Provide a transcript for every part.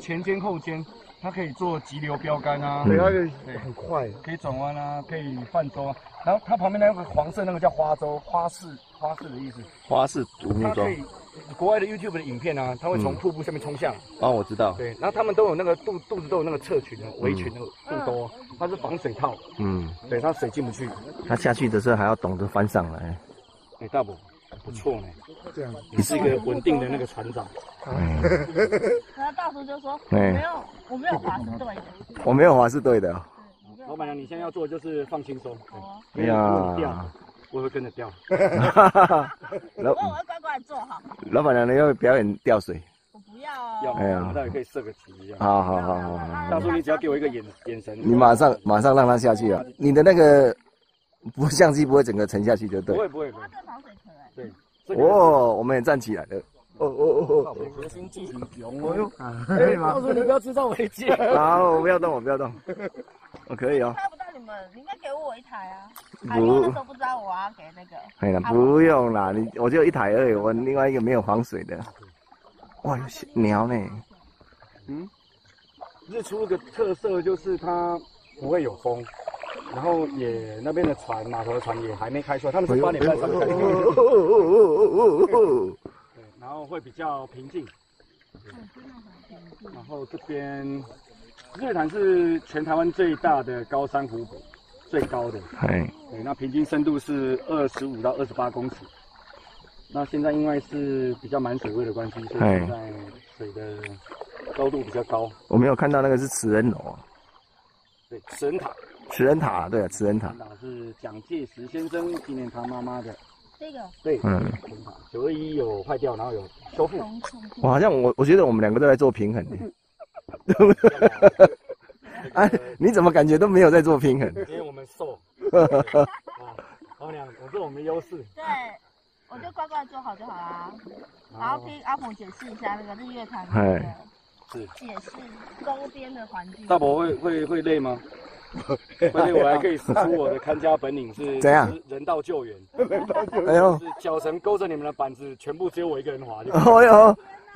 前肩后肩，它可以做急流标杆啊， 对，它可以很快， 可以转弯啊，可以泛舟啊。然后它旁边那个黄色那个叫花舟，花式的意思。 花式独木舟。 国外的 YouTube 的影片啊，它会从瀑布下面冲下。 哦，我知道。 对，然后他们都有那个肚子都有那个侧裙的围裙的肚兜，它是防水套。对，它水进不去。 它下去的时候还要懂得翻上来。 大伯不错呢，这样你是一个稳定的那个船长。 然后大叔就说：“我没有滑是对的。” 我没有滑是对的。 老板娘，你现在要做的就是放轻松。 哎呀， 我会跟着掉。 我会乖乖做好。 老板娘，你要表演吊水？ 我不要哦。 要，我们待会可以设个题一样。 好。 大叔，你只要给我一个眼神。 你马上让他下去啊！你的那个相机不会整个沉下去就对。 不会。 这防水壳哎。 对。 哦，我们也站起来了。 核心肌群雄哦。大叔，你不要制造危机。 好，我不要动。我可以哦。 看不到你们，你应该给我一台啊。因为那时候不知道我要给那个。 哎呀，不用啦，我就一台而已，我另外一个没有防水的。哇，有鸟呢。 日出个特色就是它不会有风，然后也那边的码头的船也还没开出来，他们是8点半才开出来。对，然后会比较平静。然后这边日月潭是全台湾最大的高山湖泊，最高的。对，那平均深度是25到28公尺。那现在因为是比较满水位的关系，所以现在水的高度比较高。我没有看到那个是慈恩楼啊。 对，慈恩塔。 慈恩塔，对啊，慈恩塔。 是蒋介石先生纪念他妈妈的。 这个。 对，慈恩塔921有坏掉，然后有修复。 我好像我觉得我们两个都在做平衡。对不对？哎，你怎么感觉都没有在做平衡？ 因为我们瘦。老娘，我说我们优势。 对，我就乖乖做好就好啦。然后听阿鹏解释一下那个日月潭的解释周边的环境。 大伯会累吗？会累，我还可以使出我的看家本领，是怎样？ 人道救援。 哎呦，是脚绳勾着你们的板子，全部只有我一个人滑。 哎呦，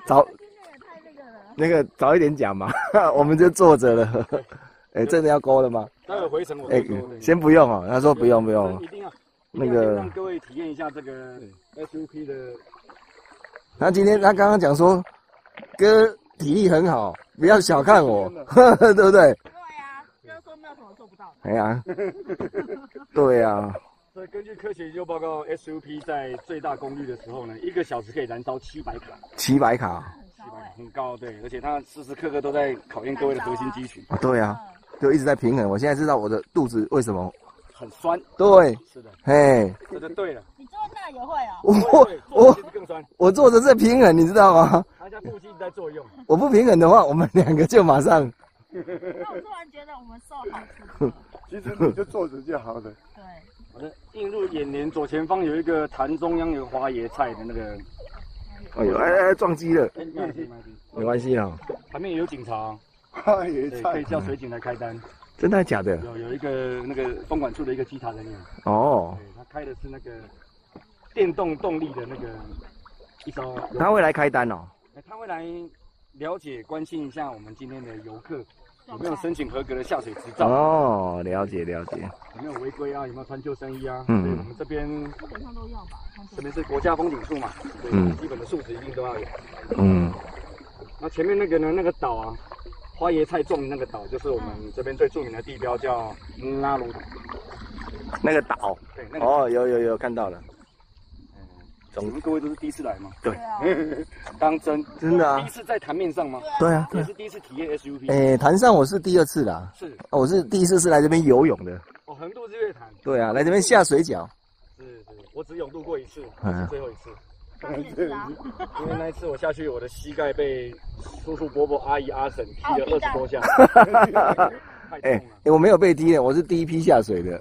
那个早一点讲嘛，我们就坐着了。真的要勾了吗？ 待会回程我先不用哦。他说不用。 一定要那个让各位体验一下这个 SUP 的。 他刚刚讲说，哥体力很好，不要小看我，对不对？ 对呀，就是说没有什么做不到的。 哎呀，对呀。 所以根据科学研究报告 ，SUP 在最大功率的时候呢，1个小时可以燃烧700卡。 700卡。 很高，对，而且它时时刻刻都在考验各位的核心肌群。 对啊，就一直在平衡。我现在知道我的肚子为什么很酸。 对， 是的，这就对了。 你坐那也会哦。 我更酸。 我坐着在平衡，你知道吗？ 它在腹肌在作用。 我不平衡的话，我们两个就马上。 那我突然觉得我们瘦好吃。 其实你就坐着就好了。 对。 好的，映入眼帘左前方有一个潭中央有花椰菜的那个。 哎呦，撞击了。没关系啊。 旁边也有警察。 花椰菜可以叫水警来开单。 真的假的？ 有一个那个风管处的一个稽查人员。 哦。 对，他开的是那个电动动力的那个一艘。 他会来开单哦。 他会来了解关心一下我们今天的游客有没有申请合格的下水执照。 哦，了解。 有没有违规啊？有没有穿救生衣啊？对，我们这边基本上都要吧。 这边是国家风景处嘛，对，基本的素质一定都要有。那前面那个呢？那个岛啊，花椰菜种的那个岛，就是我们这边最著名的地标，叫拉鲁岛。 那个岛。对，那个。哦，有看到了。 我们各位都是第一次来吗？ 对。 当真的啊？ 第一次在潭面上吗？ 对啊。 也是第一次体验 SUP。 潭上我是第2次啦。 是。 我是第1次是来这边游泳的。 横渡日月潭。对啊，来这边下水饺。 是，我只泳渡过1次，是最后1次。因为那一次我下去，我的膝盖被叔叔伯伯、阿姨、阿婶踢了20多下。 我没有被踢的，我是第一批下水的。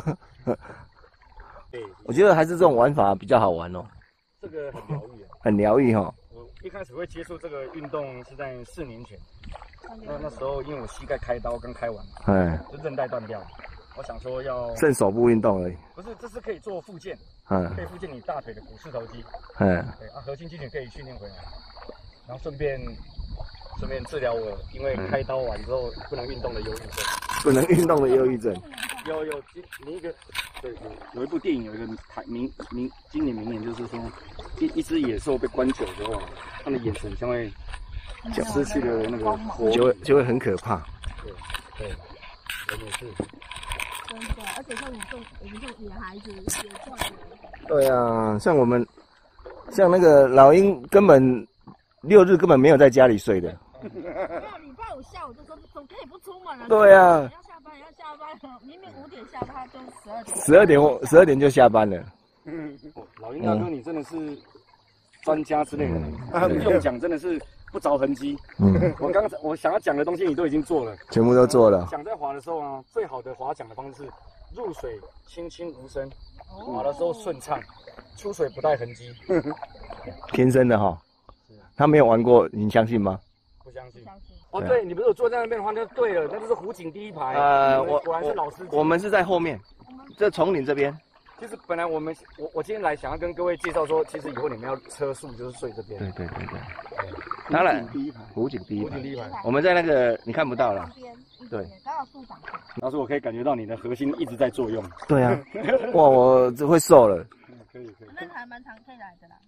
我觉得还是这种玩法比较好玩哦。 这个很疗愈。 很疗愈哈。 我一开始会接触这个运动是在4年前，那时候因为我膝盖开刀刚开完，就韧带断掉了。我想说要剩手部运动而已。 不是，这是可以做复健，可以复健你大腿的股四头肌，对，核心肌群可以训练回来，然后顺便顺便治疗我因为开刀完之后不能运动的忧郁症。 不能运动的忧郁症。 有一个，对，有一部电影有一个经典名言，就是说，一只野兽被关久之后，它的眼神将会失去了那个活力， 就会很可怕。 对，人也是。 真的，而且像我们这种野孩子也这样。 对啊，像那个老鹰根本6日根本没有在家里睡的。 没有，礼拜5下午就说总可以不出门了。 对啊。 要下班，明明5点下班，就12点。 12点就下班了。 老鹰大哥，你真的是专家之类的，用讲真的是不着痕迹。我想要讲的东西你都已经做了， 全部都做了。 桨在滑的时候啊，最好的滑桨的方式是入水轻轻无声，滑的时候顺畅，出水不带痕迹。 天生的哈，他没有玩过，你相信吗？ 不相信。哦，对，你不是有坐在那边的话，那就对了，那就是湖景第一排。果然是老司机。 我们是在后面，这丛林这边。 其实本来我今天来想要跟各位介绍说，其实以后你们要车宿就是睡这边。 对。当然，湖景第一排。我们在那个你看不到了。对。 刚好树长。 老师，我可以感觉到你的核心一直在作用。 对啊。哇，我这会瘦了。 可以。 那还蛮常可以来的啦。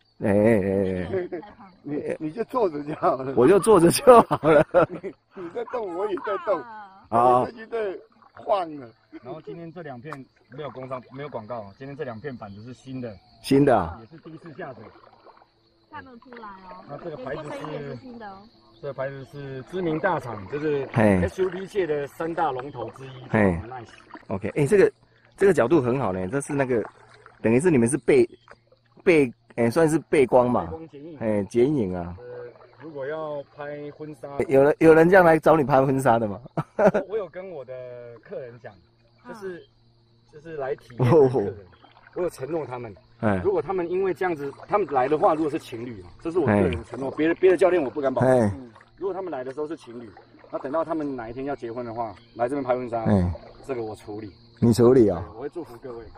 你就坐着就好了。 我就坐着就好了。 你在动，我也在动。 啊。 最近在晃了。 然后今天这2片没有工商，没有广告，今天这2片板子是新的。 新的啊。 也是第一次下水。 看得出来哦。 那这个牌子是新的哦。 这个牌子是知名大厂，就是 SUP 界的3大龙头之一。Nice。 OK， 这个角度很好呢，这是那个等于是你们是背算是背光嘛，剪影啊。 如果要拍婚纱， 有人这样来找你拍婚纱的吗？ 我有跟我的客人讲，就是来体验的客人，我有承诺他们，如果他们因为这样子，他们来的话，如果是情侣嘛，这是我个人承诺，别的教练我不敢保证。如果他们来的时候是情侣，那等到他们哪一天要结婚的话，来这边拍婚纱，这个我处理。 你处理啊？ 我会祝福各位。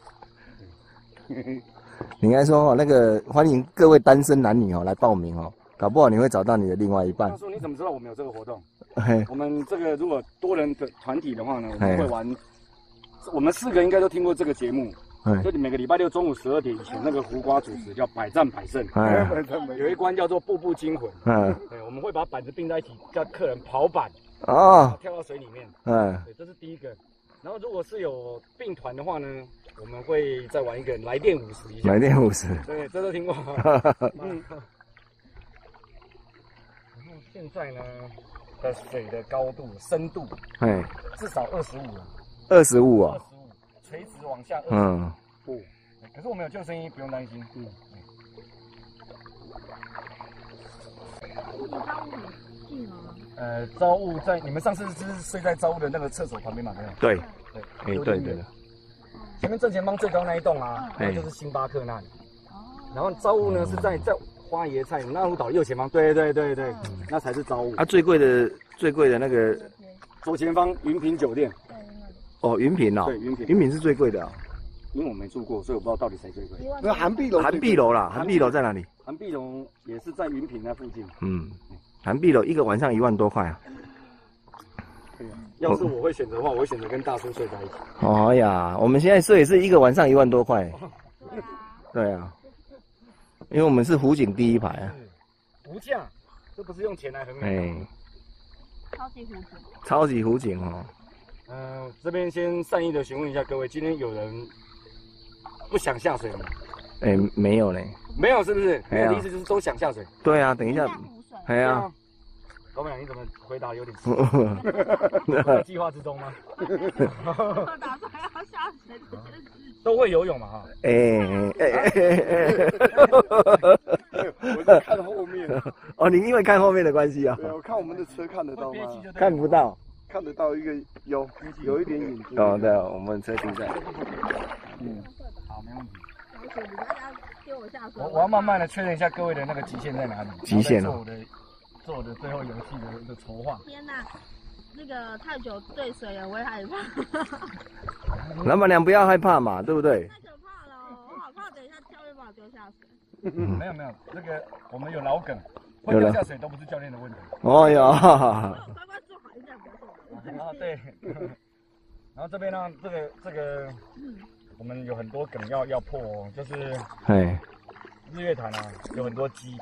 你应该说那个欢迎各位单身男女来报名搞不好你会找到你的另外一半。 他说你怎么知道我们有这个活动？我们这个如果多人的团体的话呢，我们会玩。我们4个应该都听过这个节目，就每个礼拜6中午12点以前，那个胡瓜主持叫百战百胜，有一关叫做步步惊魂。对，我们会把板子并在一起，叫客人跑板，跳到水里面。对，这是第一个。然后如果是有并团的话呢，我们会再玩一个来电50一下。来电50。对，这都听过。然后现在呢的水的高度、深度，至少25了。 25啊。 25，垂直往下25。可是我们有救生衣，不用担心。招物在你们上次是睡在招物的那个厕所旁边嘛？ 对。对。 前面正前方最高那一栋啊，那就是星巴克那里。然后招物呢是在花椰菜那湖岛右前方，对，那才是招物。最贵的那个左前方云品酒店。 云品哦。 对，云品是最贵的啊。 因为我没住过，所以我不知道到底谁最贵。 那涵碧楼啦，涵碧楼在哪里？ 涵碧楼也是在云品那附近。 涵碧楼1个晚上1万多块啊。 要是我会选择的话，我会选择跟大叔睡在一起。 哎呀，我们现在睡也是1个晚上1万多块。对啊，因为我们是湖景第一排啊。 无价，这不是用钱来衡量。 超级湖景这边先善意的询问一下各位，今天有人不想下水吗？ 没有嘞。 没有是不是？我的意思就是都想下水。 对啊，等一下。 老板，你怎么回答有点迟？计划之中吗？ 我打算要下水。 都会游泳嘛哈？ 我在看后面。 你因为看后面的关系啊？ 对，我看我们的车看得到吗？ 看不到。 看得到一个有一点影子。 对，我们车停在。 好，没问题。我要慢慢的确认一下各位的那个极限在哪里。 极限做我的最后游戏的筹划。 天哪，那个太久对水了，我会害怕。 老板娘不要害怕嘛，对不对？ 太可怕了，我好怕等一下教练把我丢下水。 没有，那个我们有老梗， 会掉下水都不是教练的问题。 哦哟。 乖乖坐好一点，不要动。 啊对。然后这边呢，这个，我们有很多梗要破哦，就是，日月潭啊，有很多鸡，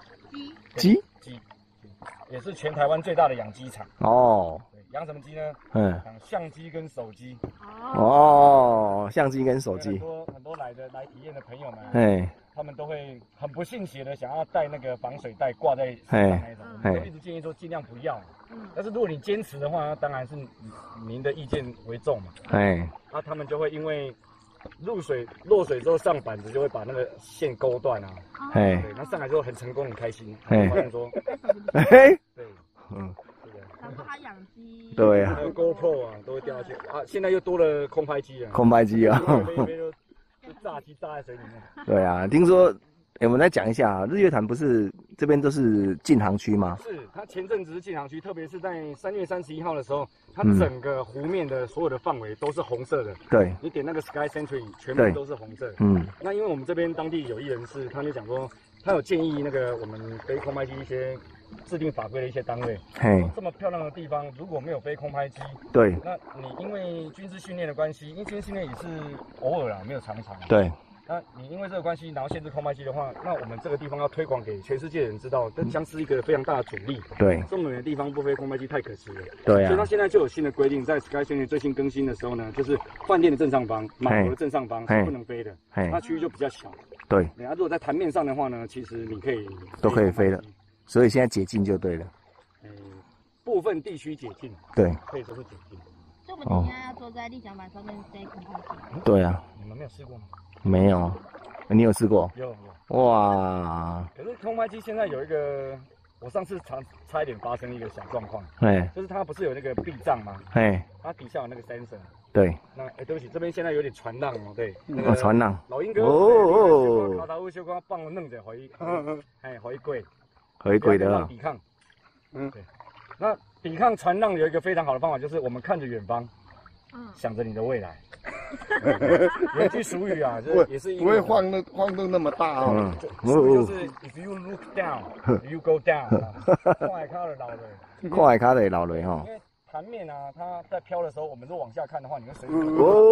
也是全台湾最大的养鸡场。哦，养什么鸡呢？养相机跟手机。 哦，相机跟手机。 很多来体验的朋友们，他们都会很不信邪的想要带那个防水袋挂在身上那种，就一直建议说尽量不要。但是如果你坚持的话，那当然是您的意见为重嘛。那他们就会因为落水之后上板子就会把那个线勾断啊。对，那上来之后很成功，很开心。好像说，对， 然后他养鸡， 对啊， 还有 GoPro 啊都会掉下去啊。现在又多了空拍机啊。 空拍机啊。 就炸鸡炸在水里面。 对啊，听说。我们来讲一下，日月潭不是这边都是禁航区吗？ 是，它前阵子是禁航区，特别是在3月31号的时候，它整个湖面的所有的范围都是红色的。对，你点那个 Sky Century 全部都是红色。那因为我们这边当地有意人士，他就讲说，他有建议那个我们飞空拍机一些制定法规的一些单位，这么漂亮的地方如果没有飞空拍机，对，那你因为军事训练的关系，因为军事训练也是偶尔啦，没有常常。对。那你因为这个关系，然后限制空拍机的话，那我们这个地方要推广给全世界的人知道，这将是一个非常大的阻力。对，这么远的地方不飞空拍机太可惜了。对啊。所以它现在就有新的规定，在 Sky Century 最新更新的时候呢，就是饭店的正上方、码头的正上方是不能飞的，那区域就比较小。对。如果在潭面上的话呢，其实你可以都可以飞了，所以现在解禁就对了。部分地区解禁。对。可以说是解禁。 所以我们等一下要坐在立桨板上面飞空拍机。 对啊。 你们没有试过吗？ 没有，你有试过？ 有。 哇！ 可是空拍机现在有一个，我上次差一点发生一个小状况，就是它不是有那个避障吗？它底下有那个 sensor。对。那对不起，这边现在有点传浪哦，对。 传浪。 老鹰哥。哦。卡达乌小光帮我弄着回，回归。回归的。抵抗。对。那抵抗传浪有一个非常好的方法，就是我们看着远方，想着你的未来。有句俗语啊，也是不会晃动那么大啊。 就是 if you look down, you go down。看海卡的老雷， 看海卡的老雷哈。 因为潭面啊，它在飘的时候，我们如果往下看的话，你会随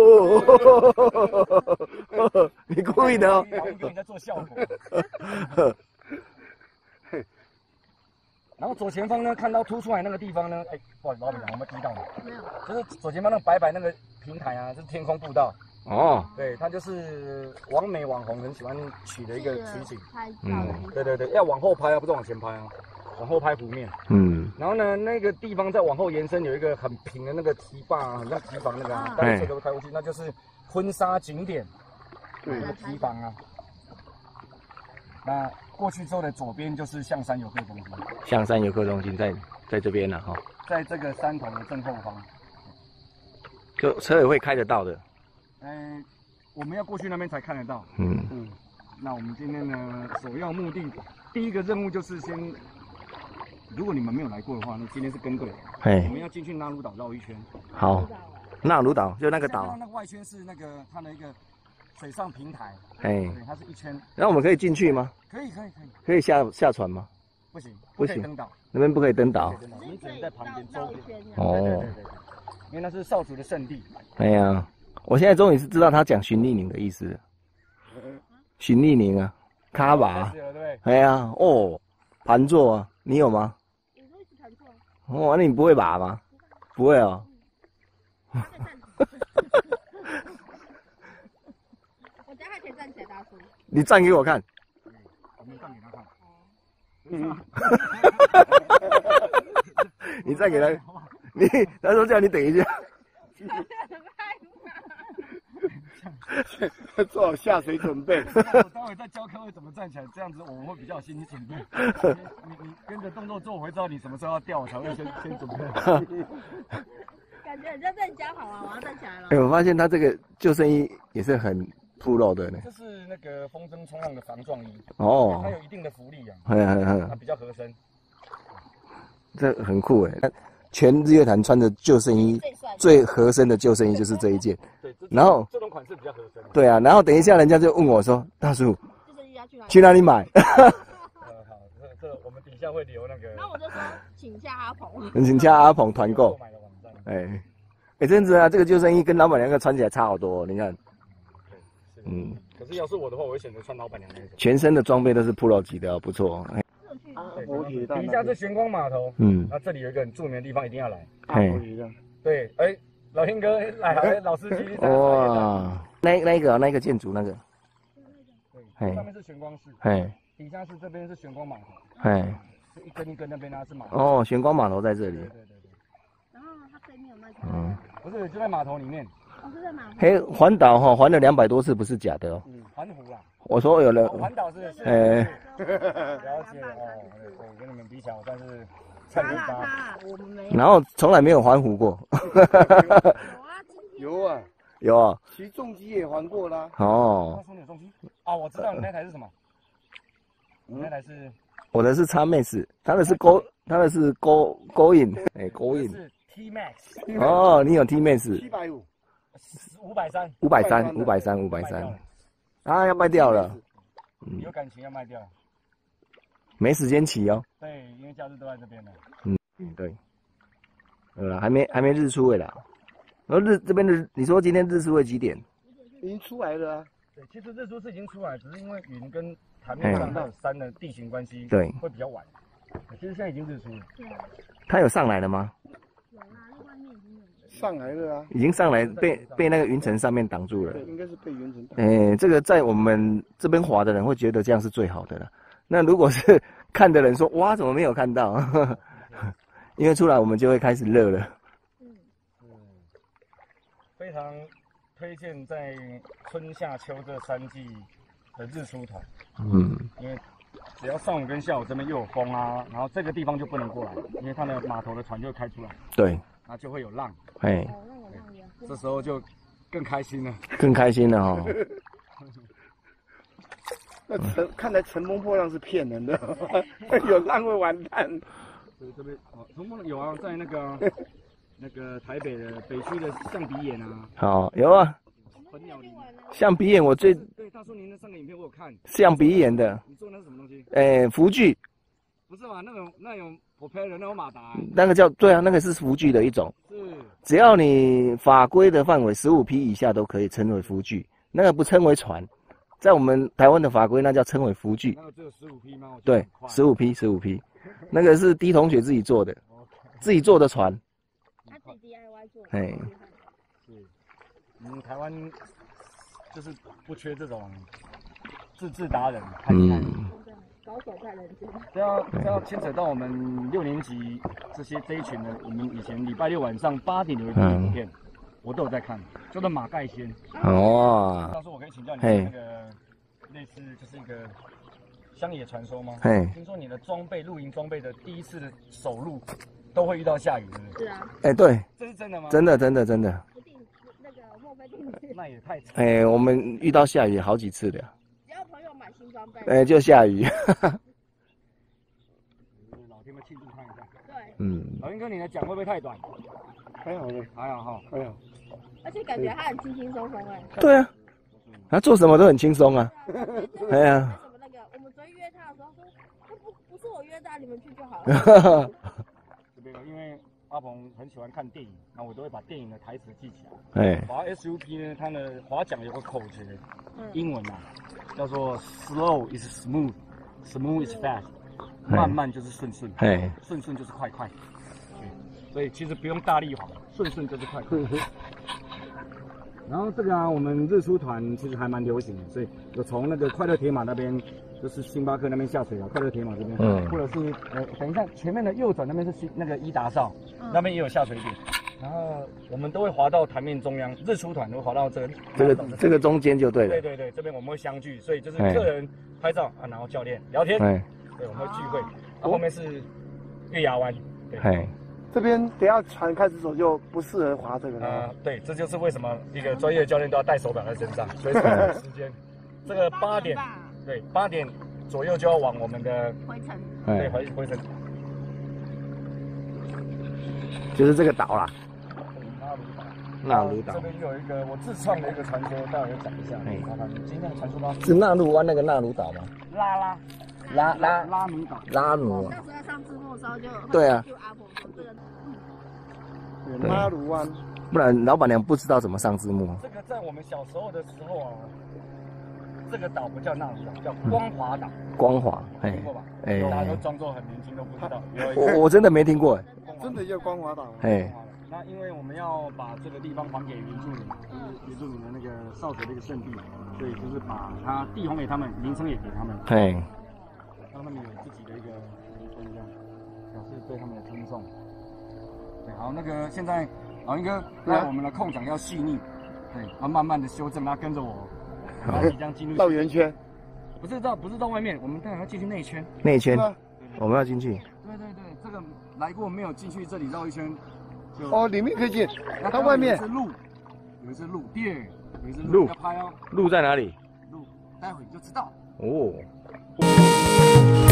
哦，你故意的哦。 老鹰哥你在做效果。然后左前方呢，看到凸出来那个地方呢，不好意思，老板娘，我们踢到了。没有。就是左前方那白那个平台啊，就是天空步道。哦。对，它就是网美网红很喜欢取的一个取景。对，要往后拍啊，不是往前拍啊，往后拍湖面。然后呢，那个地方再往后延伸，有一个很平的那个堤坝，很像堤防那个啊，单车都会开过去，那就是婚纱景点。对，那个堤防啊。那过去之后的左边就是象山游客中心。 象山游客中心在这边了哈。 在这个山头的正后方。 就车也会开得到的。 我们要过去那边才看得到。那我们今天呢，首要目的，第一个任务就是先，如果你们没有来过的话，那今天是跟队。我们要进去纳鲁岛绕一圈。好。纳鲁岛就那个岛。那个外圈是那个它的一个水上平台。对，它是一圈。 然后我们可以进去吗？ 可以。 可以下船吗？ 不行，不可以登岛。 那边不可以登岛。 你只能在旁边周边。哦。对。因为那是少族的圣地。 哎呀，我现在终于是知道他讲循利宁的意思了。循利宁啊，卡瓦。哎呀，哦，盘坐啊，你有吗？我都一直盘坐。哦，那你不会把吗？不会哦。 我等下还可以站起来，大叔。 你站给我看。 我们站给他看。 你站给他。他说叫你等一下。 做好下水准备。 我待会再教各位怎么站起来，这样子我们会比较有心理准备。你跟着动作做，我会知道你什么时候要掉，我才会先准备。 感觉很像在教好啊，我要站起来了。 我发现他这个救生衣也是很铺露的呢。 这是那个风筝冲浪的防撞衣。哦。它有一定的浮力啊。它比较合身。 这很酷哎。全日月潭穿着救生衣最合身的救生衣就是这一件。对，然后这种款式比较合身。 对啊，然后等一下人家就问我说：“大叔，去哪里买？” 好，这我们底底下会留那个。 那我就说，请下阿鹏。 请下阿鹏团购。真的啊，这个救生衣跟老板娘穿起来差好多，你看。 可是要是我的话，我会选择穿老板娘那种。 全身的装备都是 Pro 级的，不错。 底下是玄光码头，那这里有一个很著名的地方，一定要来。对，老天哥来，老司机。 哇，那个建筑那个。 对，上面是玄光寺，底下是这边是玄光码头，是一根一根那边是码头。 哦，玄光码头在这里。 对。然后它对面有那个。 不是，就在码头里面。 是在码头。 嘿，环岛哈，环了200多次，不是假的哦。 环湖啦。 我说有人。 环岛是。了解哦，我跟你们比起来，我算是菜鸡巴。 我们没。 然后从来没有环湖过。有啊， 骑重机也环过啦。 哦。 说你有重机？我知道你那台是什么？你那台是？ 我的是XMAX，他的是勾引，勾引。 是 T Max。 哦，你有 T Max。 750。 530。啊，要卖掉了。 有感情要卖掉。 没时间骑哦。 对，因为假日都在这边的。 对。还没日出的啦。然后这边的，你说今天日出会几点？ 已经出来了啊。 对，其实日出是已经出来，只是因为云跟台面上还有山的地形关系， 对， 会比较晚。其实现在已经日出了。 它有上来了吗？ 有啦，那外面已经有。 上来了啊。 已经上来，被那个云层上面挡住了。 对，应该是被云层挡。 这个在我们这边滑的人会觉得这样是最好的了。那如果是看的人说，哇，怎么没有看到？因为出来我们就会开始热了。 非常推荐在春夏秋这3季的日出团。因为只要上午跟下午这边又有风啊，然后这个地方就不能过来，因为它的码头的船就会开出来。对。那就会有浪。这时候就更开心了。 更开心了哈。 那看来乘风破浪是骗人的，有浪会完蛋。 对，这边乘风有啊，在那个台北的北区的象鼻岩啊。 好，有啊。象鼻岩我最。 对，大叔您的上个影片我有看。 象鼻岩的。 你做那是什么东西？ 浮具。 不是嘛？那种 propeller 那种马达。 那个对啊，那个是浮具的一种。是。只要你法规的范围15匹以下都可以称为浮具，那个不称为船。在我们台湾的法规，那叫称为浮具。 那个只有15匹吗？ 对，15匹。那个是D同学自己做的，自己做的船。 他自己 DIY 做。 是。台湾就是不缺这种自制达人，太厉害了。 高手在人间。 这要牵扯到我们6年级这一群的，我们以前礼拜6晚上8点有一部影片，我都有在看，叫做马盖先。 哇！ 到时候我可以请教你那个类似就是一个乡野传说吗？听说你的露营装备的第一次的首露都会遇到下雨，是不是？是啊。 对。 这是真的吗？ 真的。 那个莫非定律？ 那也太…… 我们遇到下雨好几次的。 只要朋友买新装备。 就下雨。 老天们庆祝看一下。 对。 老天哥，你的桨会不会太短？ 还好哈。 而且感觉他很轻轻松松对啊，他做什么都很轻松啊。 哎呀。什么那个，我们昨天约他的时候说，不是我约的，你们去就好了。 这边因为阿鹏很喜欢看电影，那我都会把电影的台词记起来。滑 SUP 呢，它的划桨有个口诀，英文叫做 slow is smooth is fast， 慢慢就是顺，顺就是快。所以其实不用大力划，顺就是快。然后这个我们日出团其实还蛮流行的，所以有从那个快乐铁马那边，就是星巴克那边下水快乐铁马这边，或者是等一下前面的右转那边是那个伊达邵，那边也有下水点。然后我们都会滑到台面中央，日出团都会滑到这个中间就对了。对，这边我们会相聚，所以就是客人拍照然后教练聊天，对，我们会聚会。后面是月牙湾，对。 这边等下船开始走就不适合滑这个了。 对，这就是为什么一个专业的教练都要带手表在身上，随时看时间。这个8点左右就要往我们的回程，对，回程。 就是这个岛啦。纳鲁岛。 这边有一个我自创的一个传说，待会讲一下。麻烦你今天的传说吗？ 是纳鲁湾那个纳鲁岛吗？ 拉拉。 拉奴岛。 拉奴。 上次在上字幕的时候就对啊。 阿婆说这个。 拉鲁湾。 不然老板娘不知道怎么上字幕。 这个在我们小时候的时候啊，这个岛不叫纳鲁岛，叫光华岛。 光华， 听过吧？哎，大家都装作很年轻，都不知道。 我真的没听过， 真的叫光华岛。 哎。 那因为我们要把这个地方还给原住民，原住民的那个少水的一个圣地，所以就是把它地还给他们，名称也给他们，让他们有自己的一个名称，这样表示对他们的尊重。对，好，那个现在老鹰哥，那我们的控奖要细腻，对，要慢慢的修正，他跟着我，然后即将进入绕圆圈， 不是到外面，我们当然要进去内圈。 内圈，我们要进去。 对，这个来过没有进去这里绕一圈。 哦，里面可以进，它外面有一只鹿，有一只鹿要拍哦。 鹿在哪里？ 鹿，待会你就知道。 哦。